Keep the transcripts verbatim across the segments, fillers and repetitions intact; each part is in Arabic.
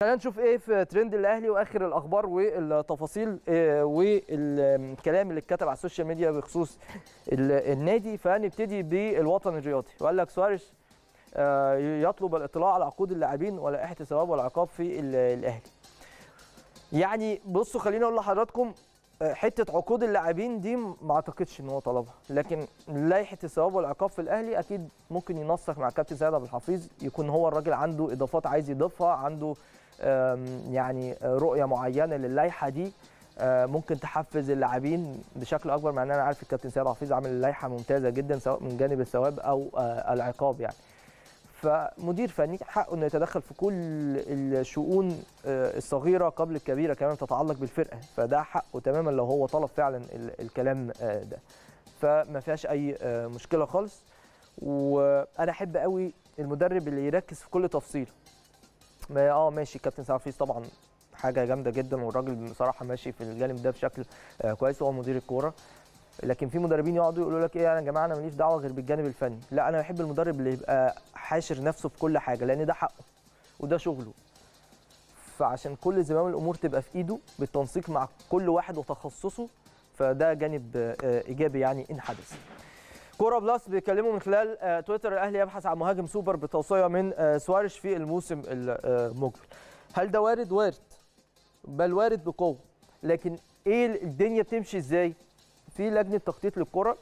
خلينا نشوف ايه في ترند الاهلي واخر الاخبار والتفاصيل والكلام اللي اتكتب على السوشيال ميديا بخصوص النادي. فنبتدي بالوطن الرياضي، وقال لك سواريش يطلب الاطلاع على عقود اللاعبين ولائحه الثواب والعقاب في الاهلي. يعني بصوا خليني اقول لحضراتكم، حته عقود اللاعبين دي ما اعتقدش ان هو طلبها، لكن لائحه الثواب والعقاب في الاهلي اكيد ممكن ينسق مع كابتن سيد عبد الحفيظ، يكون هو الراجل عنده اضافات عايز يضيفها، عنده يعني رؤيه معينه للائحه دي ممكن تحفز اللاعبين بشكل اكبر، مع ان انا عارف الكابتن سيد عبد الحفيظ عامل لائحه ممتازه جدا سواء من جانب الثواب او العقاب يعني. فمدير فني حقه انه يتدخل في كل الشؤون الصغيره قبل الكبيره كمان تتعلق بالفرقه، فده حقه تماما لو هو طلب فعلا الكلام ده، فما فيهاش اي مشكله خالص. وانا احب قوي المدرب اللي يركز في كل تفصيل. اه ماشي، كابتن سيد حفيظ طبعا حاجه جامده جدا، والراجل بصراحه ماشي في الجانب ده بشكل كويس، هو مدير الكوره. لكن في مدربين يقعدوا يقولوا لك ايه يا جماعه انا ماليش دعوه غير بالجانب الفني. لا، انا بحب المدرب اللي يبقى حاشر نفسه في كل حاجه، لان ده حقه وده شغله. فعشان كل زمام الامور تبقى في ايده بالتنسيق مع كل واحد وتخصصه، فده جانب ايجابي يعني ان حدث. كوره بلس بيكلموا من خلال تويتر، الاهلي يبحث عن مهاجم سوبر بتوصيه من سواريش في الموسم المقبل. هل ده وارد؟ وارد، بل وارد بقوه. لكن ايه الدنيا بتمشي ازاي؟ في لجنه تخطيط للكره،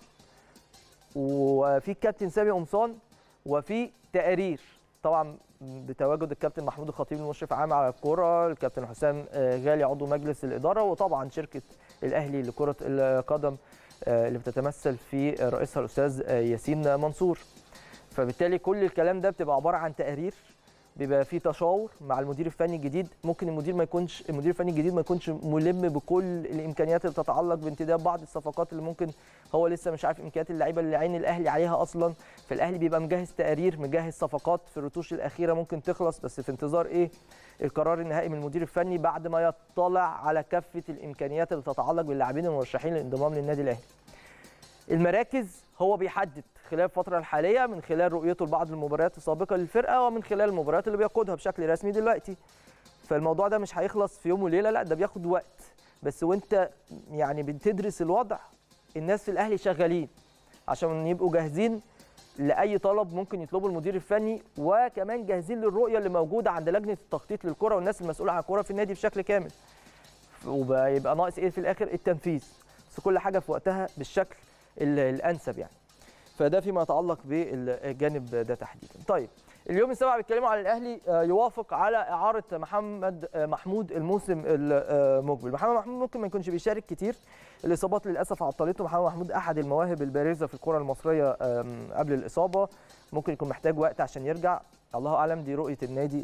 وفي الكابتن سامي قمصان، وفي تقارير طبعا بتواجد الكابتن محمود الخطيب المشرف عام على الكره، الكابتن حسام غالي عضو مجلس الاداره، وطبعا شركه الاهلي لكره القدم اللي بتتمثل في رئيسها الاستاذ ياسين منصور. فبالتالي كل الكلام ده بتبقى عباره عن تقارير، بيبقى في تشاور مع المدير الفني الجديد. ممكن المدير ما يكونش المدير الفني الجديد ما يكونش ملم بكل الامكانيات اللي تتعلق بانتداب بعض الصفقات اللي ممكن هو لسه مش عارف امكانيات اللعيبه اللي عين الاهلي عليها اصلا. فالاهلي بيبقى مجهز تقارير، مجهز صفقات في الرتوش الاخيره ممكن تخلص، بس في انتظار ايه؟ القرار النهائي من المدير الفني بعد ما يطلع على كافه الامكانيات اللي تتعلق باللاعبين المرشحين للانضمام للنادي الاهلي. المراكز هو بيحدد خلال الفترة الحالية من خلال رؤيته لبعض المباريات السابقة للفرقة ومن خلال المباريات اللي بيقودها بشكل رسمي دلوقتي. فالموضوع ده مش هيخلص في يوم وليلة، لا ده بياخد وقت. بس وانت يعني بتدرس الوضع، الناس في الأهلي شغالين عشان يبقوا جاهزين لأي طلب ممكن يطلبه المدير الفني، وكمان جاهزين للرؤية اللي موجودة عند لجنة التخطيط للكرة والناس المسؤولة عن الكرة في النادي بشكل كامل. ويبقى ناقص ايه في الآخر؟ التنفيذ. بس كل حاجة في وقتها بالشكل الانسب يعني. فده فيما يتعلق بالجانب ده تحديدا. طيب اليوم السابع بيتكلموا على الاهلي يوافق على اعاره محمد محمود الموسم المقبل. محمد محمود ممكن ما يكونش بيشارك كتير، الاصابات للاسف عطلته. محمد محمود احد المواهب البارزه في الكره المصريه قبل الاصابه، ممكن يكون محتاج وقت عشان يرجع، الله اعلم. دي رؤيه النادي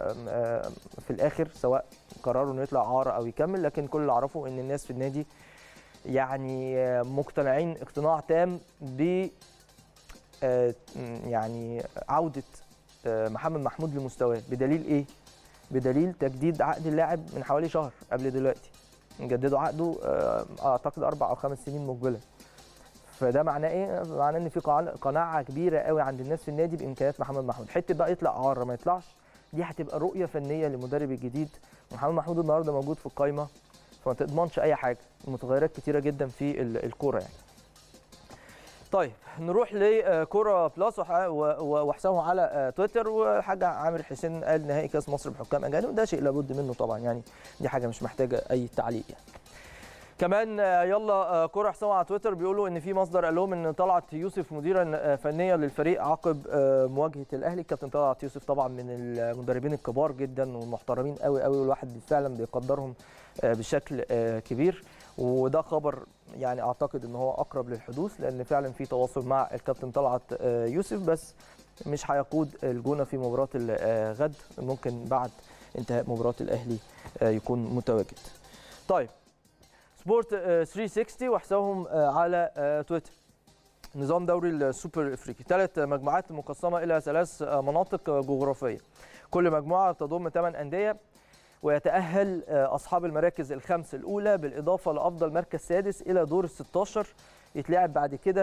في الاخر، سواء قرروا انه يطلع اعاره او يكمل. لكن كل اللي اعرفه ان الناس في النادي يعني مقتنعين اقتناع تام ب يعني عودة محمد محمود لمستواه. بدليل ايه؟ بدليل تجديد عقد اللاعب من حوالي شهر قبل دلوقتي، جددوا عقده اعتقد اربع او خمس سنين مقبله. فده معناه ايه؟ معناه ان في قناعه كبيره قوي عند الناس في النادي بامكانيات محمد محمود. حته بقى يطلع اعاره ما يطلعش، دي هتبقى رؤيه فنيه للمدرب الجديد. محمد محمود النهارده موجود في القايمه، فما تضمنش اي حاجه، المتغيرات كتيره جدا في الكوره يعني. طيب نروح لكوره بلس وحسابه على تويتر، وحاجه عامر حسين قال نهائي كاس مصر بحكام اجانب، ده شيء لابد منه طبعا يعني، دي حاجه مش محتاجه اي تعليق يعني. كمان يلا كوره حسابه على تويتر بيقولوا ان في مصدر قال لهم ان طلعت يوسف مديرا فنيا للفريق عقب مواجهه الاهلي. الكابتن طلعت يوسف طبعا من المدربين الكبار جدا والمحترمين قوي قوي، والواحد فعلا بيقدرهم بشكل كبير، وده خبر يعني اعتقد ان هو اقرب للحدوث، لان فعلا في تواصل مع الكابتن طلعت يوسف، بس مش هيقود الجونه في مباراه الغد، ممكن بعد انتهاء مباراه الاهلي يكون متواجد. طيب سبورت ثلاثمية وستين وحسابهم على تويتر، نظام دوري السوبر الافريقي، ثلاث مجموعات مقسمه الى ثلاث مناطق جغرافيه، كل مجموعه تضم ثمان انديه، ويتأهل أصحاب المراكز الخمس الأولى بالإضافة لأفضل مركز سادس إلى دور الستاشر. يتلعب بعد كده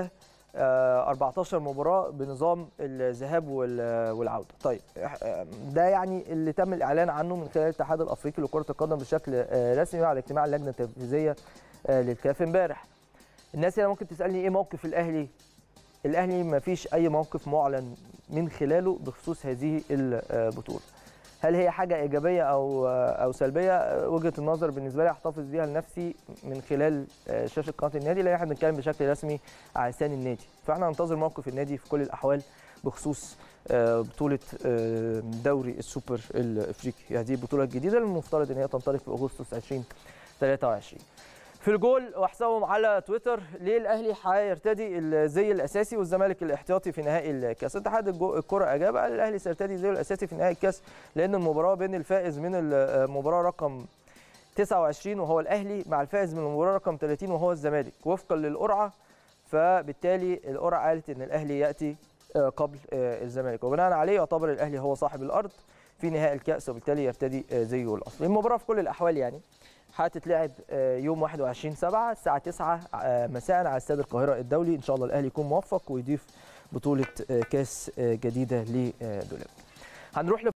أربعتاشر مباراه بنظام الذهاب والعوده. طيب ده يعني اللي تم الاعلان عنه من خلال الاتحاد الافريقي لكره القدم بشكل رسمي بعد اجتماع اللجنه التنفيذيه للكاف امبارح. الناس هنا ممكن تسالني ايه موقف الاهلي؟ الاهلي ما فيش اي موقف معلن من خلاله بخصوص هذه البطوله. هل هي حاجه ايجابيه او او سلبيه؟ وجهه النظر بالنسبه لي احتفظ بيها لنفسي من خلال شاشه قناه النادي، لان احنا بنتكلم بشكل رسمي على لسان النادي، فاحنا ننتظر موقف النادي في كل الاحوال بخصوص بطوله دوري السوبر الافريقي. هذه البطوله الجديده اللي المفترض ان هي تنطلق في اغسطس ألفين وثلاثة وعشرين. في الجول وحسابهم على تويتر، ليه الاهلي هيرتدي الزي الاساسي والزمالك الاحتياطي في نهائي الكاس؟ اتحاد الكره اجاب قال الاهلي سيرتدي الزي الاساسي في نهائي الكاس لان المباراه بين الفائز من المباراه رقم تسعة وعشرين وهو الاهلي مع الفائز من المباراه رقم ثلاثين وهو الزمالك وفقا للقرعه، فبالتالي القرعه قالت ان الاهلي ياتي قبل الزمالك، وبناء عليه يعتبر الاهلي هو صاحب الارض في نهائي الكاس وبالتالي يرتدي زيه الاصلي. المباراه في كل الاحوال يعني هتتلعب يوم واحد وعشرين سبعة الساعه تسعة مساء على استاد القاهره الدولي. ان شاء الله الاهلي يكون موفق ويضيف بطوله كاس جديده لدولاب. هنروح